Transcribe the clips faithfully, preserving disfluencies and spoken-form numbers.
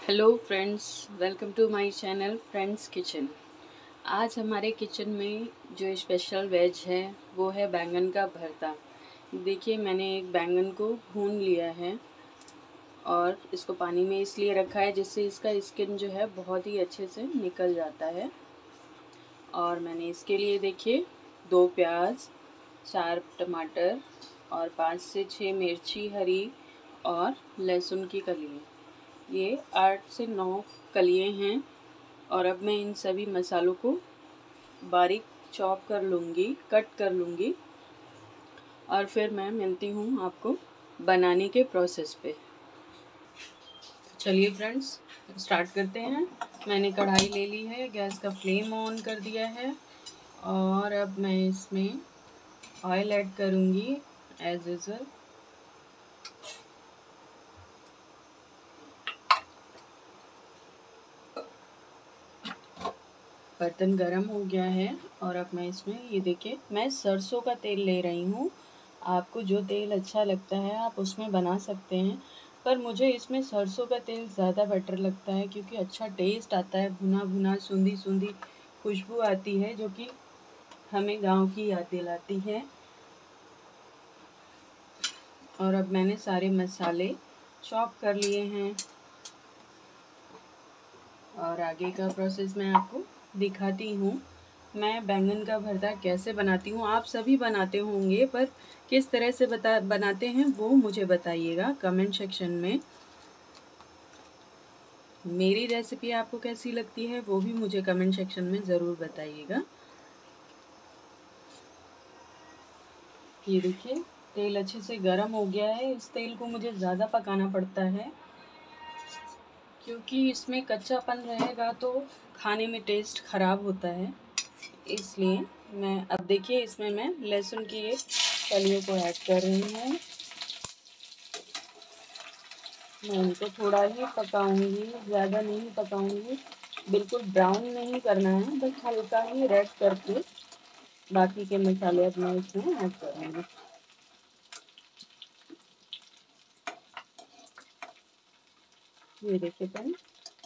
Hello friends, welcome to my channel friends kitchen. आज हमारे kitchen में जो स्पेशल वेज है वो है बैंगन का भरता। देखिए, मैंने एक बैंगन को भून लिया है और इसको पानी में इसलिए रखा है जिससे इसका स्किन जो है बहुत ही अच्छे से निकल जाता है। और मैंने इसके लिए देखिए दो प्याज, चार टमाटर और पाँच से छः मिर्ची हरी और लहसुन की कलियाँ, ये आठ से नौ कलियाँ हैं। और अब मैं इन सभी मसालों को बारीक चॉप कर लूँगी, कट कर लूँगी और फिर मैं मिलती हूँ आपको बनाने के प्रोसेस पे। चलिए फ्रेंड्स, स्टार्ट करते हैं। मैंने कढ़ाई ले ली है, गैस का फ्लेम ऑन कर दिया है और अब मैं इसमें ऑयल ऐड करूँगी एज यूजुअल। बर्तन गरम हो गया है और अब मैं इसमें ये देखिए, मैं सरसों का तेल ले रही हूँ। आपको जो तेल अच्छा लगता है आप उसमें बना सकते हैं, पर मुझे इसमें सरसों का तेल ज़्यादा बेटर लगता है क्योंकि अच्छा टेस्ट आता है, भुना भुना सूंधी सूंधी खुशबू आती है जो कि हमें गांव की याद दिलाती है। और अब मैंने सारे मसाले चॉप कर लिए हैं और आगे का प्रोसेस मैं आपको दिखाती हूँ। मैं बैंगन का भरता कैसे बनाती हूँ, आप सभी बनाते होंगे, पर किस तरह से बता बनाते हैं वो मुझे बताइएगा कमेंट सेक्शन में। मेरी रेसिपी आपको कैसी लगती है वो भी मुझे कमेंट सेक्शन में ज़रूर बताइएगा। ये देखिए, तेल अच्छे से गर्म हो गया है। इस तेल को मुझे ज़्यादा पकाना पड़ता है क्योंकि इसमें कच्चापन रहेगा तो खाने में टेस्ट ख़राब होता है, इसलिए मैं अब देखिए इसमें मैं लहसुन की एक कलियों को ऐड कर रही हूँ। मैं इनको थोड़ा ही पकाऊंगी, ज़्यादा नहीं पकाऊंगी, बिल्कुल ब्राउन नहीं करना है, बस हल्का ही रेड करके बाकी के मसाले अब मैं इसमें ऐड करूँगी। ये देखिए फ्रेंड्स,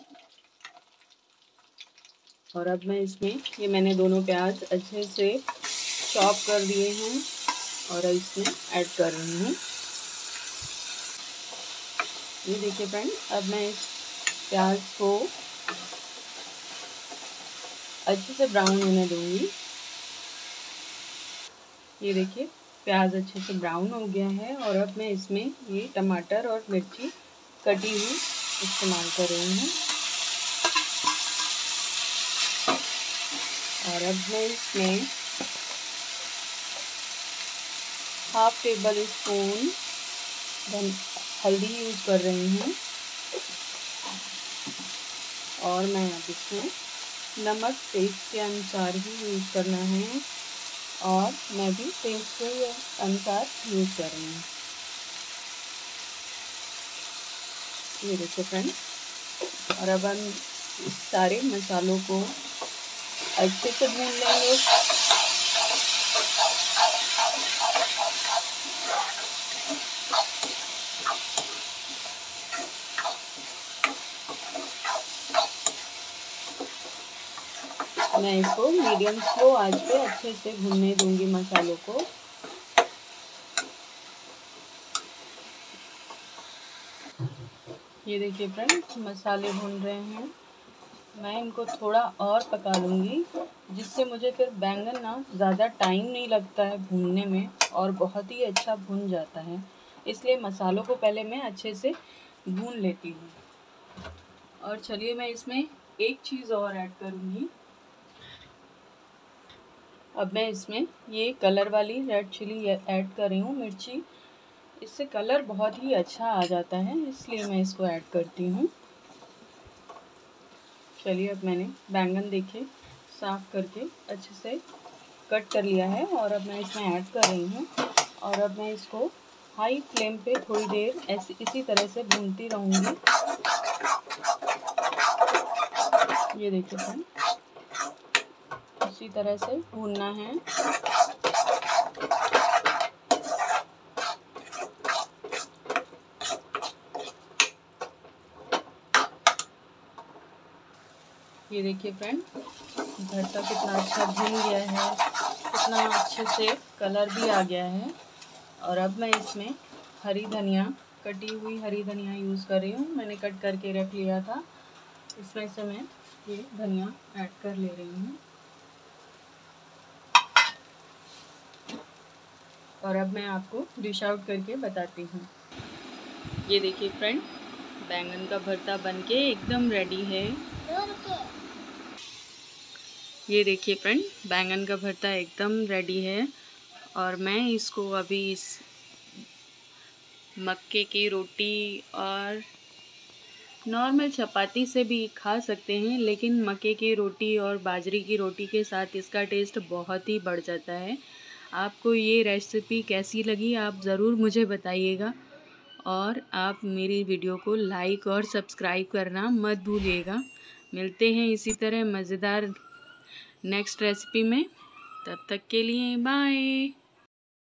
और अब मैं इसमें ये मैंने दोनों प्याज अच्छे से चॉप कर दिए हैं और इसमें ऐड कर रही हूँ। ये देखिए फ्रेंड्स, अब मैं इस प्याज को अच्छे से ब्राउन होने दूंगी। ये देखिए, प्याज अच्छे से ब्राउन हो गया है और अब मैं इसमें ये टमाटर और मिर्ची कटी हुई इस्तेमाल कर रही हूँ। और अब मैं इसमें हाफ टेबल स्पून हल्दी यूज़ कर रही हूँ और मैं अब इसमें नमक टेस्ट के अनुसार ही यूज़ करना है और मैं भी टेस्ट के अनुसार यूज़ कर रही हूँ। ये देखिए फ्रेंड्स, और अब हम सारे मसालों को अच्छे से भून लेंगे। मैं इसको मीडियम स्लो आंच पे अच्छे से भूनने दूंगी मसालों को। ये देखिए फ्रेंड्स, मसाले भून रहे हैं। मैं इनको थोड़ा और पका लूँगी जिससे मुझे फिर बैंगन ना ज़्यादा टाइम नहीं लगता है भूनने में और बहुत ही अच्छा भून जाता है, इसलिए मसालों को पहले मैं अच्छे से भून लेती हूँ। और चलिए, मैं इसमें एक चीज़ और ऐड करूँगी। अब मैं इसमें ये कलर वाली रेड चिली ऐड कर रही हूँ, मिर्ची। इससे कलर बहुत ही अच्छा आ जाता है, इसलिए मैं इसको ऐड करती हूँ। चलिए, अब मैंने बैंगन देखिए साफ़ करके अच्छे से कट कर लिया है और अब मैं इसमें ऐड कर रही हूँ। और अब मैं इसको हाई फ्लेम पे थोड़ी देर ऐसे इसी तरह से भूनती रहूँगी। ये देखिए फ्रेंड, इसी तरह से भूनना है। ये देखिए फ्रेंड, भरता कितना अच्छा भुन गया है, कितना अच्छे से कलर भी आ गया है। और अब मैं इसमें हरी धनिया, कटी हुई हरी धनिया यूज़ कर रही हूँ। मैंने कट करके रख लिया था, इसमें से मैं ये धनिया ऐड कर ले रही हूँ। और अब मैं आपको डिश आउट करके बताती हूँ। ये देखिए फ्रेंड, बैंगन का भरता बनके एकदम रेडी है। ये देखिए फ्रेंड, बैंगन का भरता एकदम रेडी है। और मैं इसको अभी इस मक्के की रोटी और नॉर्मल चपाती से भी खा सकते हैं, लेकिन मक्के की रोटी और बाजरे की रोटी के साथ इसका टेस्ट बहुत ही बढ़ जाता है। आपको ये रेसिपी कैसी लगी आप ज़रूर मुझे बताइएगा, और आप मेरी वीडियो को लाइक और सब्सक्राइब करना मत भूलिएगा। मिलते हैं इसी तरह मज़ेदार नेक्स्ट रेसिपी में, तब तक के लिए बाय।